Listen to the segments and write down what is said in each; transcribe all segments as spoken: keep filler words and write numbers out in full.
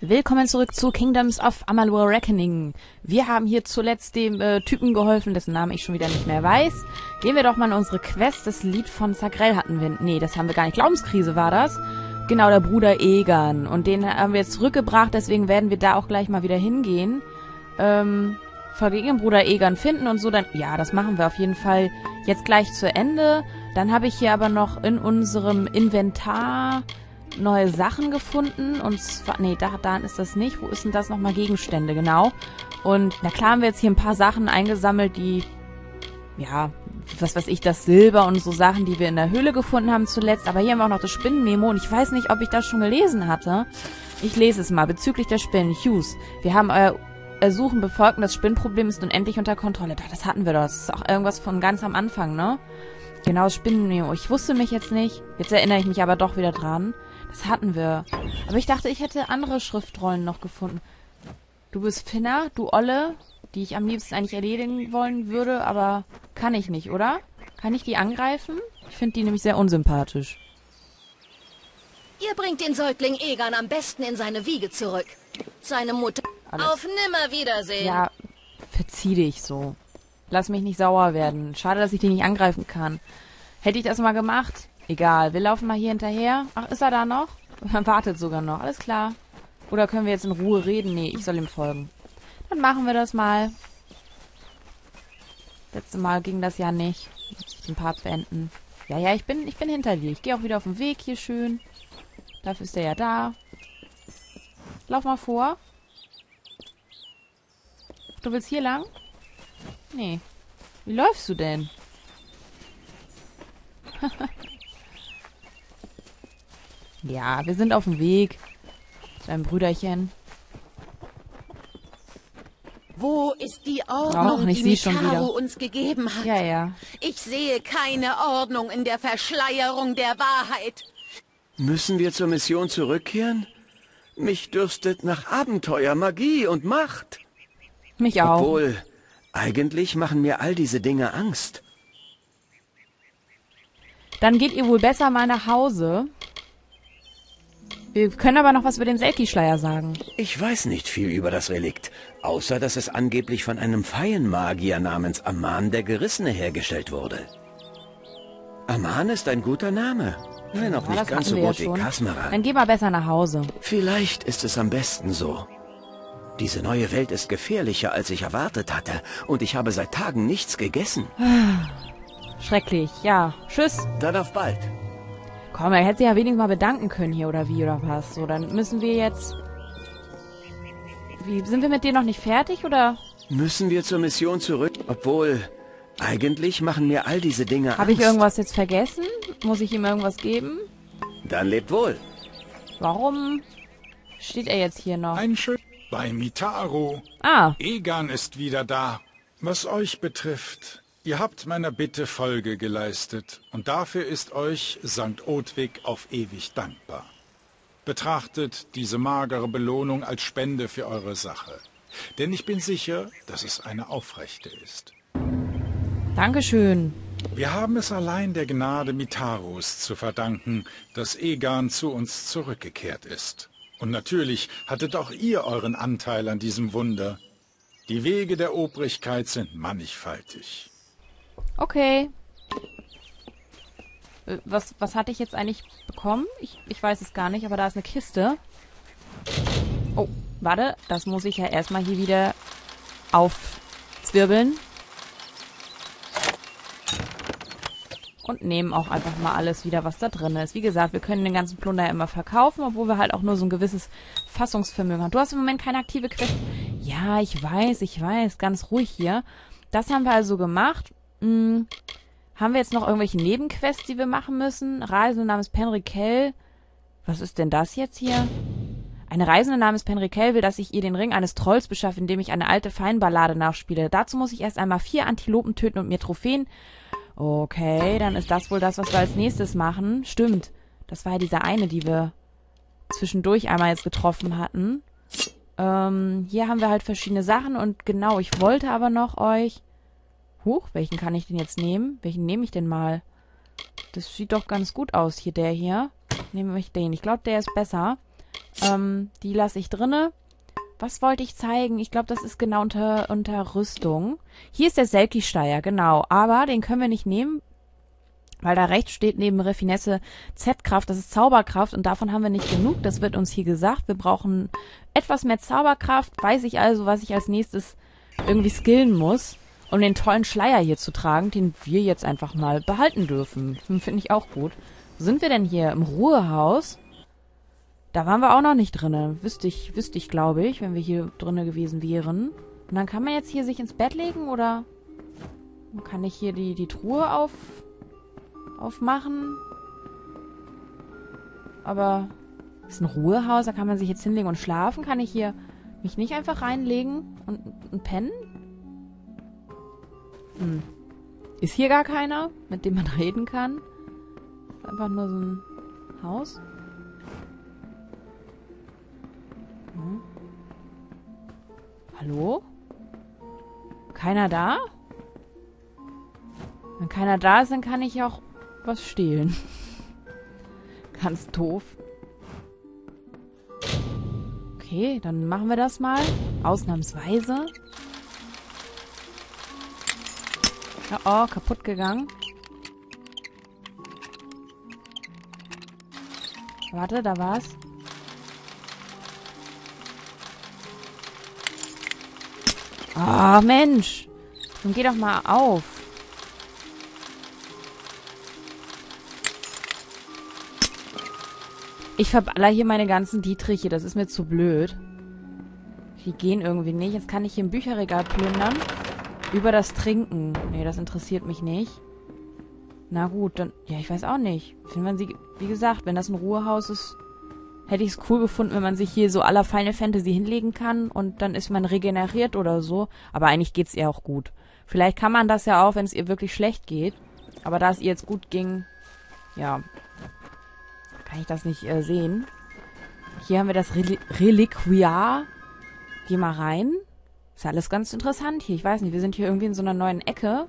Willkommen zurück zu Kingdoms of Amalur Reckoning. Wir haben hier zuletzt dem äh, Typen geholfen, dessen Namen ich schon wieder nicht mehr weiß. Gehen wir doch mal in unsere Quest. Das Lied von Zagrel hatten wir. Nee, das haben wir gar nicht. Glaubenskrise war das. Genau, der Bruder Egan. Und den haben wir jetzt zurückgebracht, deswegen werden wir da auch gleich mal wieder hingehen. Ähm, vergegen Bruder Egan finden und so dann... Ja, das machen wir auf jeden Fall jetzt gleich zu Ende. Dann habe ich hier aber noch in unserem Inventar... neue Sachen gefunden und zwar, nee, da, da ist das nicht. Wo ist denn das nochmal? Gegenstände, genau. Und na klar haben wir jetzt hier ein paar Sachen eingesammelt, die, ja, was weiß ich, das Silber und so Sachen, die wir in der Höhle gefunden haben zuletzt. Aber hier haben wir auch noch das Spinnenmemo und ich weiß nicht, ob ich das schon gelesen hatte. Ich lese es mal. Bezüglich der Spinnen. Hughes, wir haben euer Ersuchen befolgt und das Spinnenproblem ist nun endlich unter Kontrolle. Doch, das hatten wir doch. Das ist auch irgendwas von ganz am Anfang, ne? Genau, das Spinnenmemo. Ich wusste mich jetzt nicht. Jetzt erinnere ich mich aber doch wieder dran. Das hatten wir. Aber ich dachte, ich hätte andere Schriftrollen noch gefunden. Du bist Finna, du Olle, die ich am liebsten eigentlich erledigen wollen würde, aber kann ich nicht, oder? Kann ich die angreifen? Ich finde die nämlich sehr unsympathisch. Ihr bringt den Säugling Egan am besten in seine Wiege zurück. Seine Mutter... Alles. Auf Nimmerwiedersehen. Ja, verzieh dich so. Lass mich nicht sauer werden. Schade, dass ich die nicht angreifen kann. Hätte ich das mal gemacht... Egal, wir laufen mal hier hinterher. Ach, ist er da noch? Er wartet sogar noch. Alles klar. Oder können wir jetzt in Ruhe reden? Nee, ich soll ihm folgen. Dann machen wir das mal. Letztes Mal ging das ja nicht. Muss ich den Part beenden. Ja, ja, ich bin, ich bin hinter dir. Ich gehe auch wieder auf den Weg hier schön. Dafür ist er ja da. Lauf mal vor. Du willst hier lang? Nee. Wie läufst du denn? Ja, wir sind auf dem Weg. Zu einem Brüderchen. Wo ist die Ordnung, Och, nicht die sie schon Mitaro wieder. uns gegeben hat? Ja, ja. Ich sehe keine Ordnung in der Verschleierung der Wahrheit. Müssen wir zur Mission zurückkehren? Mich dürstet nach Abenteuer, Magie und Macht. Mich auch. Obwohl, eigentlich machen mir all diese Dinge Angst. Dann geht ihr wohl besser mal nach Hause. Wir können aber noch was über den Selkie-Schleier sagen. Ich weiß nicht viel über das Relikt, außer dass es angeblich von einem Feienmagier namens Aman der Gerissene hergestellt wurde. Aman ist ein guter Name, wenn auch Ja, nicht das ganz hatten so wir ja gut wie schon. Kasmeran. Dann geh mal besser nach Hause. Vielleicht ist es am besten so. Diese neue Welt ist gefährlicher, als ich erwartet hatte, und ich habe seit Tagen nichts gegessen. Schrecklich, ja. Tschüss. Dann auf bald. Komm, er hätte sich ja wenigstens mal bedanken können hier, oder wie, oder was? So, dann müssen wir jetzt... Wie, sind wir mit dir noch nicht fertig, oder? Müssen wir zur Mission zurück? Obwohl, eigentlich machen mir all diese Dinge Angst. Habe ich irgendwas jetzt vergessen? Muss ich ihm irgendwas geben? Dann lebt wohl. Warum steht er jetzt hier noch? Ein schön bei Mitaro. Ah, Egan ist wieder da. Was euch betrifft, ihr habt meiner Bitte Folge geleistet und dafür ist euch Sankt Odwig auf ewig dankbar. Betrachtet diese magere Belohnung als Spende für eure Sache, denn ich bin sicher, dass es eine aufrechte ist. Dankeschön. Wir haben es allein der Gnade Mitaros zu verdanken, dass Egan zu uns zurückgekehrt ist. Und natürlich hattet auch ihr euren Anteil an diesem Wunder. Die Wege der Obrigkeit sind mannigfaltig. Okay. Äh, Was, was hatte ich jetzt eigentlich bekommen? Ich, ich weiß es gar nicht, aber da ist eine Kiste. Oh, warte. Das muss ich ja erstmal hier wieder aufzwirbeln. Und nehmen auch einfach mal alles wieder, was da drin ist. Wie gesagt, wir können den ganzen Plunder immer verkaufen, obwohl wir halt auch nur so ein gewisses Fassungsvermögen haben. Du hast im Moment keine aktive Quest. Ja, ich weiß, ich weiß. Ganz ruhig hier. Das haben wir also gemacht. Hm. Haben wir jetzt noch irgendwelche Nebenquests, die wir machen müssen? Reisende namens Penrikel. Was ist denn das jetzt hier? Eine Reisende namens Penrikel will, dass ich ihr den Ring eines Trolls beschaffe, indem ich eine alte Feinballade nachspiele. Dazu muss ich erst einmal vier Antilopen töten und mir Trophäen... Okay, dann ist das wohl das, was wir als nächstes machen. Stimmt. Das war ja diese eine, die wir zwischendurch einmal jetzt getroffen hatten. Ähm, hier haben wir halt verschiedene Sachen und genau, ich wollte aber noch euch... Huch, welchen kann ich denn jetzt nehmen? Welchen nehme ich denn mal? Das sieht doch ganz gut aus hier, der hier. Nehme ich den. Ich glaube, der ist besser. Ähm, die lasse ich drinne. Was wollte ich zeigen? Ich glaube, das ist genau unter, unter Rüstung. Hier ist der Selkie-Steier, genau. Aber den können wir nicht nehmen, weil da rechts steht neben Raffinesse Z-Kraft. Das ist Zauberkraft und davon haben wir nicht genug. Das wird uns hier gesagt. Wir brauchen etwas mehr Zauberkraft. Weiß ich also, was ich als nächstes irgendwie skillen muss, um den tollen Schleier hier zu tragen, den wir jetzt einfach mal behalten dürfen. Hm, finde ich auch gut. Wo sind wir denn hier? Im Ruhehaus? Da waren wir auch noch nicht drinne. Wüsste ich, wüsste ich, glaube ich, wenn wir hier drinne gewesen wären. Und dann kann man jetzt hier sich ins Bett legen, oder kann ich hier die, die Truhe auf, aufmachen? Aber ist ein Ruhehaus, da kann man sich jetzt hinlegen und schlafen. Kann ich hier mich nicht einfach reinlegen und, und pennen? Hm. Ist hier gar keiner, mit dem man reden kann? Ist einfach nur so ein Haus. Hm. Hallo? Keiner da? Wenn keiner da ist, dann kann ich auch was stehlen. Ganz doof. Okay, dann machen wir das mal. Ausnahmsweise. Oh, oh, kaputt gegangen. Warte, da war's. Ah, oh, Mensch. Dann geh doch mal auf. Ich verballer hier meine ganzen Dietriche. Das ist mir zu blöd. Die gehen irgendwie nicht. Jetzt kann ich hier ein Bücherregal plündern. Über das Trinken. Nee, das interessiert mich nicht. Na gut, dann... Ja, ich weiß auch nicht. Wenn man sie... Wie gesagt, wenn das ein Ruhehaus ist, hätte ich es cool gefunden, wenn man sich hier so à la Final Fantasy hinlegen kann und dann ist man regeneriert oder so. Aber eigentlich geht's ihr auch gut. Vielleicht kann man das ja auch, wenn es ihr wirklich schlecht geht. Aber da es ihr jetzt gut ging... Ja... Kann ich das nicht äh, sehen. Hier haben wir das Reli Reliquiar. Geh mal rein. Ist ja alles ganz interessant hier. Ich weiß nicht, wir sind hier irgendwie in so einer neuen Ecke.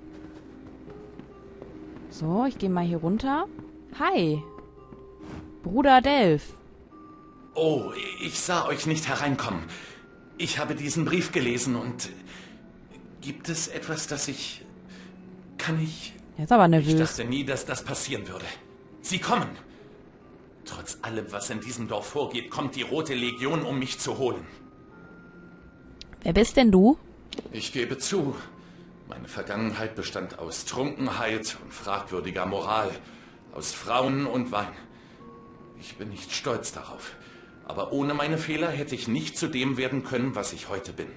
So, ich gehe mal hier runter. Hi. Bruder Delph. Oh, ich sah euch nicht hereinkommen. Ich habe diesen Brief gelesen und... Gibt es etwas, das ich... Kann ich... Jetzt aber nervös. Ich dachte nie, dass das passieren würde. Sie kommen. Trotz allem, was in diesem Dorf vorgeht, kommt die Rote Legion, um mich zu holen. Wer bist denn du? Ich gebe zu, meine Vergangenheit bestand aus Trunkenheit und fragwürdiger Moral, aus Frauen und Wein. Ich bin nicht stolz darauf, aber ohne meine Fehler hätte ich nicht zu dem werden können, was ich heute bin.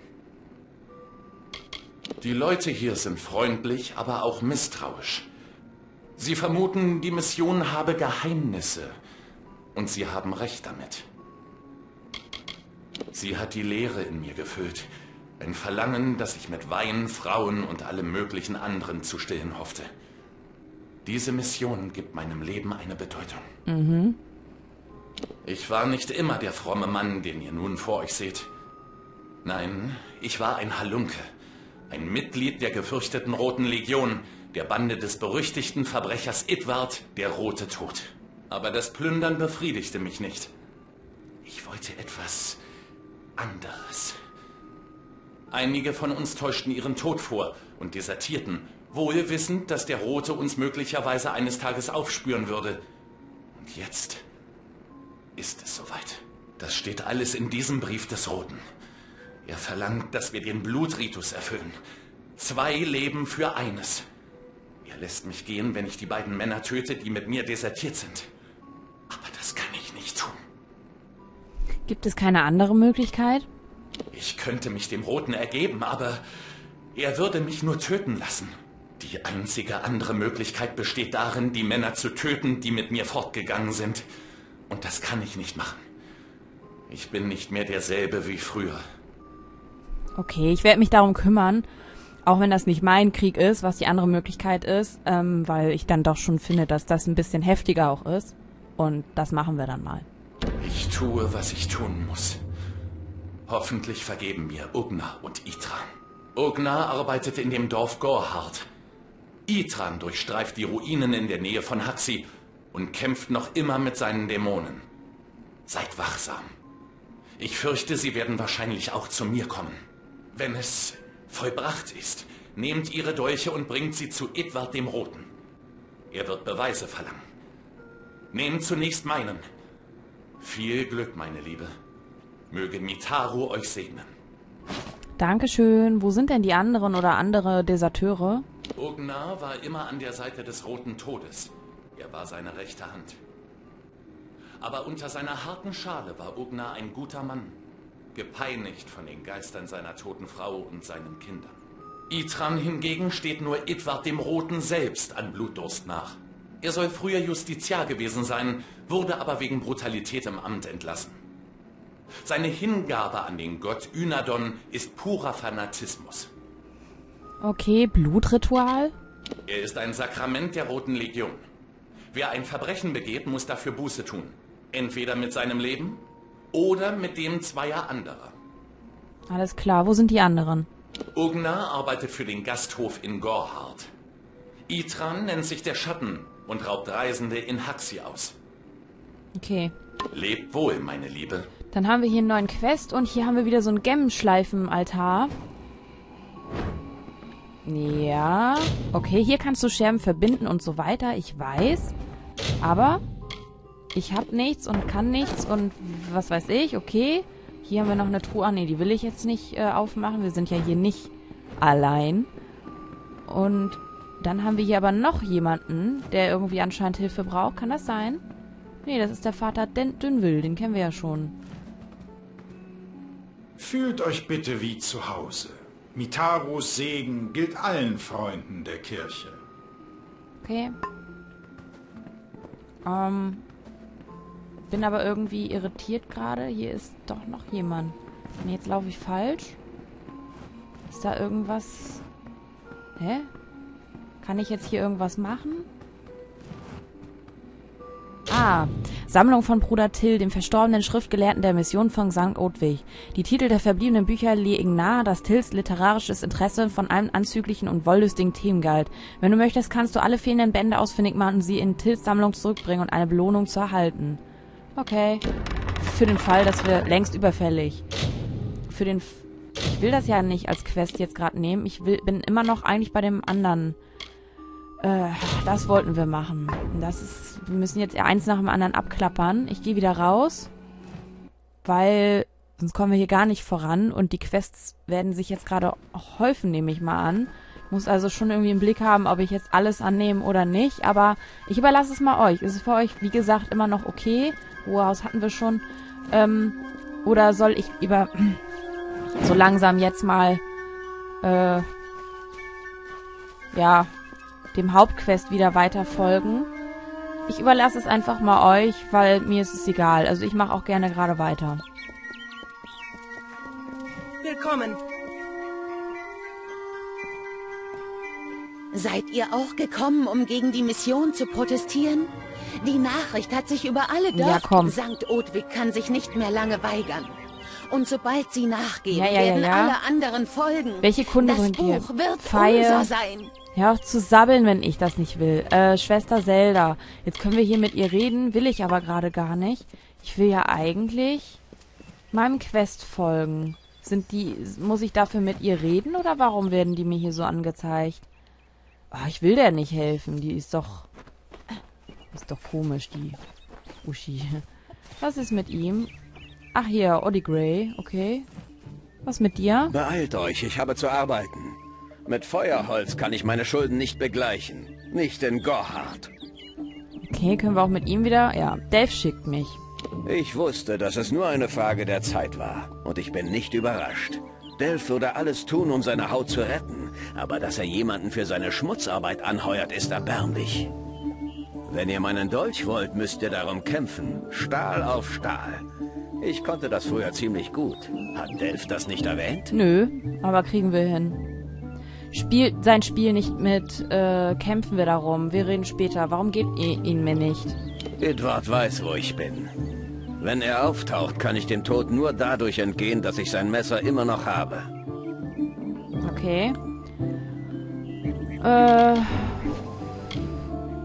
Die Leute hier sind freundlich, aber auch misstrauisch. Sie vermuten, die Mission habe Geheimnisse. Und sie haben recht damit. Sie hat die Leere in mir gefüllt. Ein Verlangen, das ich mit Wein, Frauen und allem möglichen anderen zu stillen hoffte. Diese Mission gibt meinem Leben eine Bedeutung. Mhm. Ich war nicht immer der fromme Mann, den ihr nun vor euch seht. Nein, ich war ein Halunke. Ein Mitglied der gefürchteten Roten Legion, der Bande des berüchtigten Verbrechers Idward, der Rote Tod. Aber das Plündern befriedigte mich nicht. Ich wollte etwas anderes. Einige von uns täuschten ihren Tod vor und desertierten, wohl wissend, dass der Rote uns möglicherweise eines Tages aufspüren würde. Und jetzt ist es soweit. Das steht alles in diesem Brief des Roten. Er verlangt, dass wir den Blutritus erfüllen. Zwei Leben für eines. Er lässt mich gehen, wenn ich die beiden Männer töte, die mit mir desertiert sind. Aber das kann ich nicht tun. Gibt es keine andere Möglichkeit? Ich könnte mich dem Roten ergeben, aber er würde mich nur töten lassen. Die einzige andere Möglichkeit besteht darin, die Männer zu töten, die mit mir fortgegangen sind. Und das kann ich nicht machen. Ich bin nicht mehr derselbe wie früher. Okay, ich werde mich darum kümmern. Auch wenn das nicht mein Krieg ist, was die andere Möglichkeit ist. Ähm, weil ich dann doch schon finde, dass das ein bisschen heftiger auch ist. Und das machen wir dann mal. Ich tue, was ich tun muss. Hoffentlich vergeben mir Ugna und Itran. Ugna arbeitet in dem Dorf Gorhard. Itran durchstreift die Ruinen in der Nähe von Haxi und kämpft noch immer mit seinen Dämonen. Seid wachsam. Ich fürchte, sie werden wahrscheinlich auch zu mir kommen. Wenn es vollbracht ist, nehmt ihre Dolche und bringt sie zu Edward dem Roten. Er wird Beweise verlangen. Nehmt zunächst meinen. Viel Glück, meine Liebe. Möge Mitaru euch segnen. Dankeschön. Wo sind denn die anderen oder andere Deserteure? Ognar war immer an der Seite des Roten Todes. Er war seine rechte Hand. Aber unter seiner harten Schale war Ognar ein guter Mann, gepeinigt von den Geistern seiner toten Frau und seinen Kindern. Itran hingegen steht nur Edward dem Roten selbst an Blutdurst nach. Er soll früher Justiziar gewesen sein, wurde aber wegen Brutalität im Amt entlassen. Seine Hingabe an den Gott Ynadon ist purer Fanatismus. Okay, Blutritual? Er ist ein Sakrament der Roten Legion. Wer ein Verbrechen begeht, muss dafür Buße tun. Entweder mit seinem Leben oder mit dem zweier anderer. Alles klar, wo sind die anderen? Ognar arbeitet für den Gasthof in Gorhard. Itran nennt sich der Schatten und raubt Reisende in Haxi aus. Okay. Lebt wohl, meine Liebe. Dann haben wir hier einen neuen Quest und hier haben wir wieder so einen Gemmenschleifen-Altar. Ja. Okay, hier kannst du Scherben verbinden und so weiter. Ich weiß. Aber ich habe nichts und kann nichts und was weiß ich. Okay. Hier haben wir noch eine Truhe. Ah, nee, die will ich jetzt nicht äh, aufmachen. Wir sind ja hier nicht allein. Und dann haben wir hier aber noch jemanden, der irgendwie anscheinend Hilfe braucht. Kann das sein? Nee, das ist der Vater Dünwil. Den kennen wir ja schon. Fühlt euch bitte wie zu Hause. Mitarus Segen gilt allen Freunden der Kirche. Okay. Ähm... Bin aber irgendwie irritiert gerade. Hier ist doch noch jemand. Nee, jetzt laufe ich falsch. Ist da irgendwas... Hä? Kann ich jetzt hier irgendwas machen? Ah, Sammlung von Bruder Till, dem verstorbenen Schriftgelehrten der Mission von Sankt Odwig. Die Titel der verbliebenen Bücher legen nahe, dass Tills literarisches Interesse von einem anzüglichen und wollüstigen Themen galt. Wenn du möchtest, kannst du alle fehlenden Bände ausfindig machen und sie in Tills Sammlung zurückbringen und eine Belohnung zu erhalten. Okay. Für den Fall, dass wir längst überfällig. Für den... F ich will das ja nicht als Quest jetzt gerade nehmen. Ich will, bin immer noch eigentlich bei dem anderen. Äh, das wollten wir machen. Das ist... Wir müssen jetzt eins nach dem anderen abklappern. Ich gehe wieder raus. Weil... Sonst kommen wir hier gar nicht voran. Und die Quests werden sich jetzt gerade auch häufen, nehme ich mal an. Muss also schon irgendwie im Blick haben, ob ich jetzt alles annehme oder nicht. Aber ich überlasse es mal euch. Ist es für euch, wie gesagt, immer noch okay? Ruhehaus hatten wir schon. Ähm, oder soll ich über so langsam jetzt mal äh, ja, dem Hauptquest wieder weiter folgen? Ich überlasse es einfach mal euch, weil mir ist es egal. Also ich mache auch gerne gerade weiter. Willkommen. Seid ihr auch gekommen, um gegen die Mission zu protestieren? Die Nachricht hat sich über alle Dörfer... Ja, komm. Sankt Odwig kann sich nicht mehr lange weigern. Und sobald sie nachgeben, ja, ja, werden ja, ja. alle anderen folgen. Welche Kunde das bringt ihr? Buch wird Feier. unser sein. Hör auf zu sabbeln, wenn ich das nicht will. Äh, Schwester Zelda. Jetzt können wir hier mit ihr reden, will ich aber gerade gar nicht. Ich will ja eigentlich meinem Quest folgen. Sind die... Muss ich dafür mit ihr reden oder warum werden die mir hier so angezeigt? Oh, ich will der nicht helfen. Die ist doch... Ist doch komisch, die Uschi. Was ist mit ihm? Ach hier, Oddy Grey. Okay. Was mit dir? Beeilt euch, ich habe zu arbeiten. Mit Feuerholz kann ich meine Schulden nicht begleichen. Nicht in Gorhard. Okay, können wir auch mit ihm wieder... Ja, Delph schickt mich. Ich wusste, dass es nur eine Frage der Zeit war. Und ich bin nicht überrascht. Delph würde alles tun, um seine Haut zu retten. Aber dass er jemanden für seine Schmutzarbeit anheuert, ist erbärmlich. Wenn ihr meinen Dolch wollt, müsst ihr darum kämpfen. Stahl auf Stahl. Ich konnte das früher ziemlich gut. Hat Delph das nicht erwähnt? Nö, aber kriegen wir hin. Spielt sein Spiel nicht mit, äh, kämpfen wir darum. Wir reden später. Warum gebt ihr ihn mir nicht? Edward weiß, wo ich bin. Wenn er auftaucht, kann ich dem Tod nur dadurch entgehen, dass ich sein Messer immer noch habe. Okay. Äh...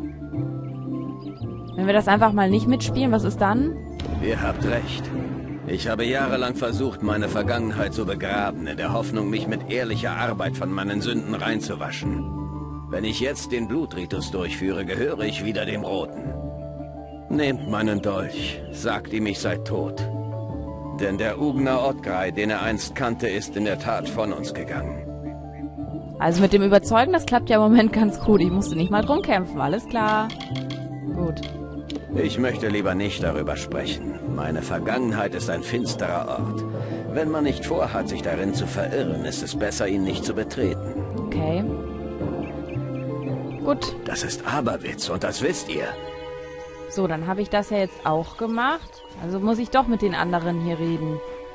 Wenn wir das einfach mal nicht mitspielen, was ist dann? Ihr habt recht. Ich habe jahrelang versucht, meine Vergangenheit zu begraben, in der Hoffnung, mich mit ehrlicher Arbeit von meinen Sünden reinzuwaschen. Wenn ich jetzt den Blutritus durchführe, gehöre ich wieder dem Roten. Nehmt meinen Dolch, sagt ihm, ich sei tot. Denn der Ugner Odgrei, den er einst kannte, ist in der Tat von uns gegangen. Also mit dem Überzeugen, das klappt ja im Moment ganz gut. Ich musste nicht mal drum kämpfen, alles klar. Gut. Ich möchte lieber nicht darüber sprechen. Meine Vergangenheit ist ein finsterer Ort. Wenn man nicht vorhat, sich darin zu verirren, ist es besser, ihn nicht zu betreten. Okay. Gut. Das ist Aberwitz und das wisst ihr. So, dann habe ich das ja jetzt auch gemacht. Also muss ich doch mit den anderen hier reden.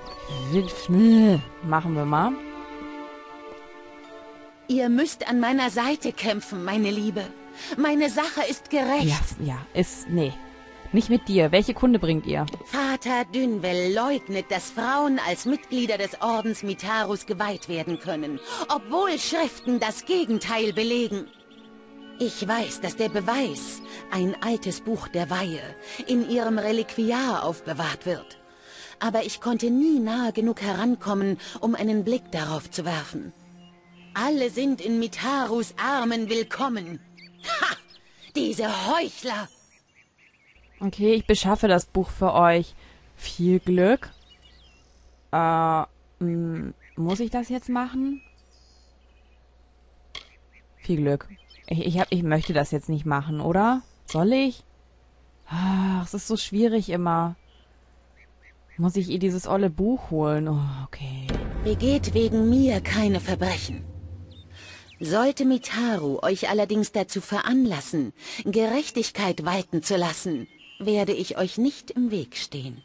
Machen wir mal. Ihr müsst an meiner Seite kämpfen, meine Liebe. Meine Sache ist gerecht. Ja, ja, ist... Nee. Nicht mit dir. Welche Kunde bringt ihr? Vater Dünwell leugnet, dass Frauen als Mitglieder des Ordens Mitharus geweiht werden können, obwohl Schriften das Gegenteil belegen. Ich weiß, dass der Beweis, ein altes Buch der Weihe, in ihrem Reliquiar aufbewahrt wird. Aber ich konnte nie nahe genug herankommen, um einen Blick darauf zu werfen. Alle sind in Mitharus Armen willkommen. Ha! Diese Heuchler! Okay, ich beschaffe das Buch für euch. Viel Glück. Äh, mh, muss ich das jetzt machen? Viel Glück. Ich, ich, hab, ich möchte das jetzt nicht machen, oder? Soll ich? Ach, es ist so schwierig immer. Muss ich ihr dieses olle Buch holen? Oh, okay. Begeht wegen mir keine Verbrechen. Sollte Mitharu euch allerdings dazu veranlassen, Gerechtigkeit walten zu lassen, werde ich euch nicht im Weg stehen.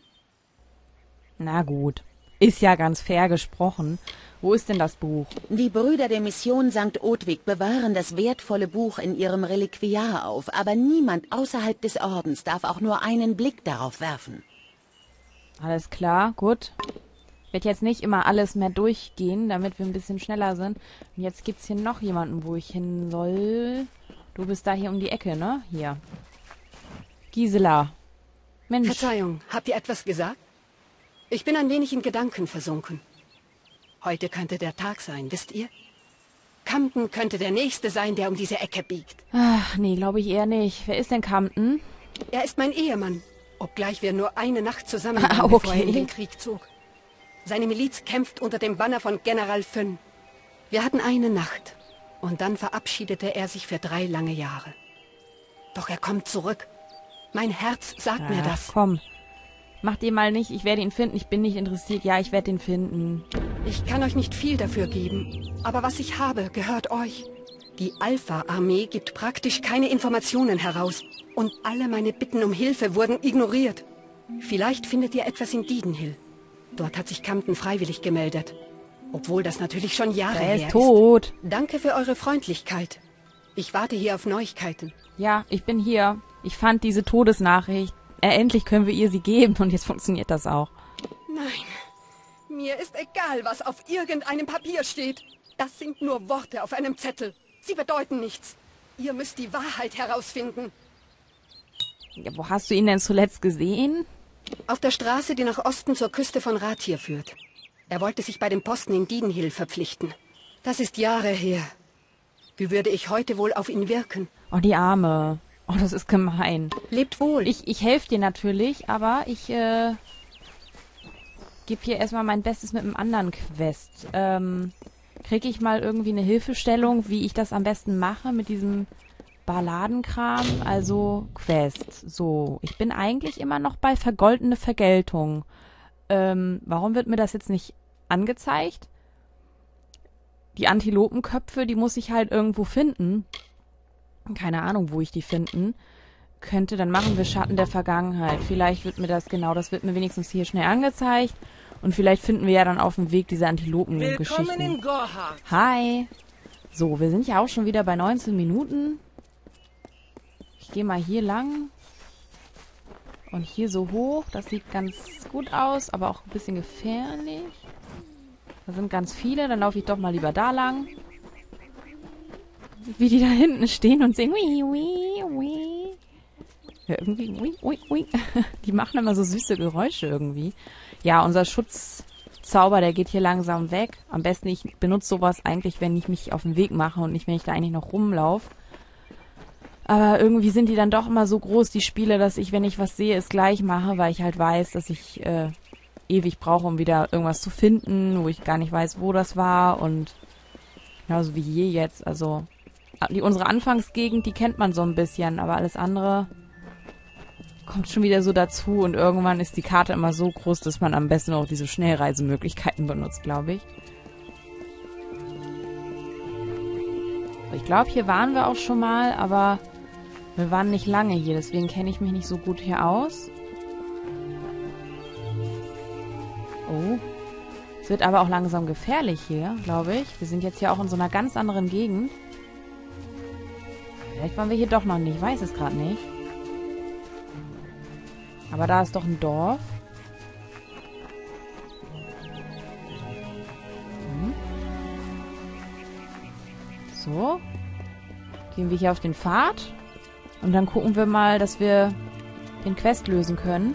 Na gut. Ist ja ganz fair gesprochen. Wo ist denn das Buch? Die Brüder der Mission Sankt Odwig bewahren das wertvolle Buch in ihrem Reliquiar auf, aber niemand außerhalb des Ordens darf auch nur einen Blick darauf werfen. Alles klar, gut. Ich werde jetzt nicht immer alles mehr durchgehen, damit wir ein bisschen schneller sind. Und jetzt gibt's hier noch jemanden, wo ich hin soll. Du bist da hier um die Ecke, ne? Hier. Gisela. Mensch. Verzeihung, habt ihr etwas gesagt? Ich bin ein wenig in Gedanken versunken. Heute könnte der Tag sein, wisst ihr? Camden könnte der Nächste sein, der um diese Ecke biegt. Ach, nee, glaube ich eher nicht. Wer ist denn Camden? Er ist mein Ehemann, obgleich wir nur eine Nacht zusammen Ah, waren, bevor er okay. in den Krieg zog. Seine Miliz kämpft unter dem Banner von General Fünn. Wir hatten eine Nacht und dann verabschiedete er sich für drei lange Jahre. Doch er kommt zurück. Mein Herz sagt mir Ach, das. komm. Mach dir mal nicht, ich werde ihn finden, ich bin nicht interessiert. Ja, ich werde ihn finden. Ich kann euch nicht viel dafür geben, aber was ich habe, gehört euch. Die Alpha-Armee gibt praktisch keine Informationen heraus und alle meine Bitten um Hilfe wurden ignoriert. Vielleicht findet ihr etwas in Diedenhill. Dort hat sich Camden freiwillig gemeldet. Obwohl das natürlich schon Jahre Er her ist ist. tot. Danke für eure Freundlichkeit. Ich warte hier auf Neuigkeiten. Ja, ich bin hier. Ich fand diese Todesnachricht. Äh, endlich können wir ihr sie geben und jetzt funktioniert das auch. Nein, mir ist egal, was auf irgendeinem Papier steht. Das sind nur Worte auf einem Zettel. Sie bedeuten nichts. Ihr müsst die Wahrheit herausfinden. Ja, wo hast du ihn denn zuletzt gesehen? Auf der Straße, die nach Osten zur Küste von Rathir führt. Er wollte sich bei dem Posten in Diedenhill verpflichten. Das ist Jahre her. Wie würde ich heute wohl auf ihn wirken? Oh, die Arme. Oh, das ist gemein. Lebt wohl. Ich, ich helfe dir natürlich, aber ich äh, gebe hier erstmal mein Bestes mit einem anderen Quest. Ähm, kriege ich mal irgendwie eine Hilfestellung, wie ich das am besten mache mit diesem Balladenkram? Also Quest. So, ich bin eigentlich immer noch bei vergoldene Vergeltung. Ähm, warum wird mir das jetzt nicht angezeigt? Die Antilopenköpfe, die muss ich halt irgendwo finden. Keine Ahnung, wo ich die finden könnte. Dann machen wir Schatten der Vergangenheit. Vielleicht wird mir das, genau, das wird mir wenigstens hier schnell angezeigt. Und vielleicht finden wir ja dann auf dem Weg diese Antilopen-Geschichten. Willkommen in Gorha. Hi. So, wir sind ja auch schon wieder bei neunzehn Minuten. Ich gehe mal hier lang. Und hier so hoch. Das sieht ganz gut aus, aber auch ein bisschen gefährlich. Da sind ganz viele. Dann laufe ich doch mal lieber da lang. Wie die da hinten stehen und singen. Wii, wii, wii. Ja, irgendwie, ui, ui, ui. Die machen immer so süße Geräusche irgendwie. Ja, unser Schutzzauber, der geht hier langsam weg. Am besten, ich benutze sowas eigentlich, wenn ich mich auf den Weg mache und nicht, wenn ich da eigentlich noch rumlaufe. Aber irgendwie sind die dann doch immer so groß, die Spiele, dass ich, wenn ich was sehe, es gleich mache, weil ich halt weiß, dass ich äh, ewig brauche, um wieder irgendwas zu finden, wo ich gar nicht weiß, wo das war. Und genauso wie hier jetzt, also die, unsere Anfangsgegend, die kennt man so ein bisschen, aber alles andere kommt schon wieder so dazu und irgendwann ist die Karte immer so groß, dass man am besten auch diese Schnellreisemöglichkeiten benutzt, glaube ich. Ich glaube, hier waren wir auch schon mal, aber wir waren nicht lange hier, deswegen kenne ich mich nicht so gut hier aus. Oh. Es wird aber auch langsam gefährlich hier, glaube ich. Wir sind jetzt hier auch in so einer ganz anderen Gegend. Vielleicht waren wir hier doch noch nicht, ich weiß es gerade nicht. Aber da ist doch ein Dorf. Hm. So. Gehen wir hier auf den Pfad. Und dann gucken wir mal, dass wir den Quest lösen können.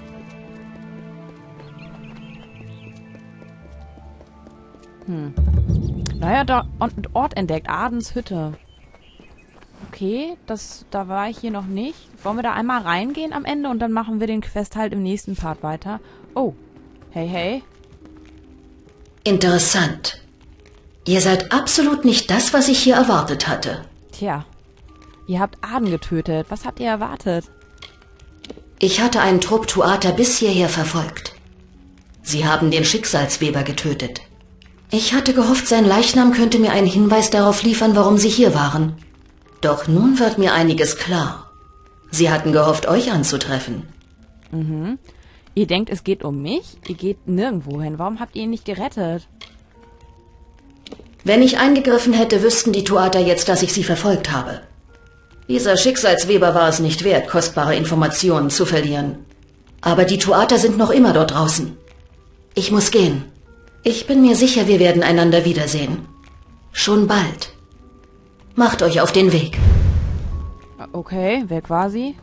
Hm. Neuer Do- Ort entdeckt. Adens Hütte. Okay, das, da war ich hier noch nicht. Wollen wir da einmal reingehen am Ende und dann machen wir den Quest halt im nächsten Part weiter. Oh. Hey, hey. Interessant. Ihr seid absolut nicht das, was ich hier erwartet hatte. Tja. Ihr habt Aden getötet. Was habt ihr erwartet? Ich hatte einen Trupp Tuatha bis hierher verfolgt. Sie haben den Schicksalsweber getötet. Ich hatte gehofft, sein Leichnam könnte mir einen Hinweis darauf liefern, warum Sie hier waren. Doch nun wird mir einiges klar. Sie hatten gehofft, euch anzutreffen. Mhm. Ihr denkt, es geht um mich? Ihr geht nirgendwo hin. Warum habt ihr ihn nicht gerettet? Wenn ich eingegriffen hätte, wüssten die Tuatha jetzt, dass ich sie verfolgt habe. Dieser Schicksalsweber war es nicht wert, kostbare Informationen zu verlieren. Aber die Tuatha sind noch immer dort draußen. Ich muss gehen. Ich bin mir sicher, wir werden einander wiedersehen. Schon bald. Macht euch auf den Weg. Okay, wer quasi?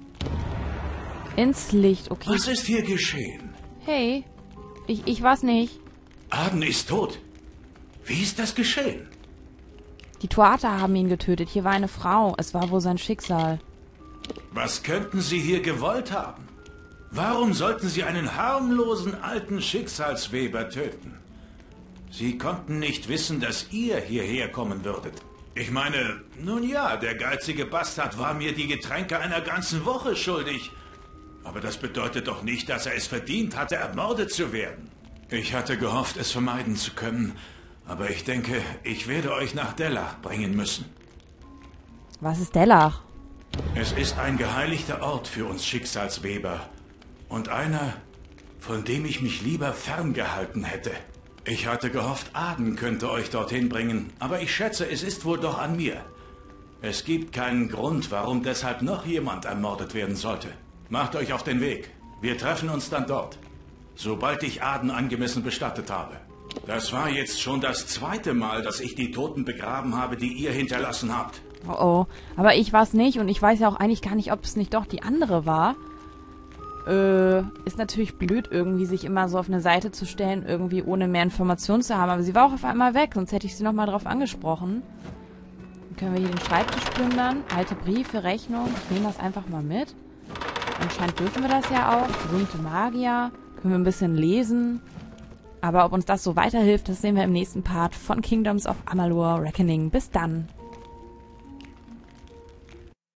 Ins Licht, okay. Was ist hier geschehen? Hey, ich, ich weiß nicht. Aden ist tot. Wie ist das geschehen? Die Tuatha haben ihn getötet. Hier war eine Frau. Es war wohl sein Schicksal. Was könnten Sie hier gewollt haben? Warum sollten Sie einen harmlosen alten Schicksalsweber töten? Sie konnten nicht wissen, dass ihr hierher kommen würdet. Ich meine, nun ja, der geizige Bastard war mir die Getränke einer ganzen Woche schuldig. Aber das bedeutet doch nicht, dass er es verdient hatte, ermordet zu werden. Ich hatte gehofft, es vermeiden zu können. Aber ich denke, ich werde euch nach Dellach bringen müssen. Was ist Dellach? Es ist ein geheiligter Ort für uns Schicksalsweber. Und einer, von dem ich mich lieber ferngehalten hätte. Ich hatte gehofft, Aden könnte euch dorthin bringen, aber ich schätze, es ist wohl doch an mir. Es gibt keinen Grund, warum deshalb noch jemand ermordet werden sollte. Macht euch auf den Weg. Wir treffen uns dann dort, sobald ich Aden angemessen bestattet habe. Das war jetzt schon das zweite Mal, dass ich die Toten begraben habe, die ihr hinterlassen habt. Oh oh, aber ich war's nicht und ich weiß ja auch eigentlich gar nicht, ob es nicht doch die andere war. Äh, ist natürlich blöd, irgendwie sich immer so auf eine Seite zu stellen, irgendwie ohne mehr Informationen zu haben. Aber sie war auch auf einmal weg, sonst hätte ich sie nochmal drauf angesprochen. Dann können wir hier den Schreibtisch plündern. Alte Briefe, Rechnung. Ich nehme das einfach mal mit. Anscheinend dürfen wir das ja auch. Berühmte Magier. Können wir ein bisschen lesen. Aber ob uns das so weiterhilft, das sehen wir im nächsten Part von Kingdoms of Amalur Reckoning. Bis dann!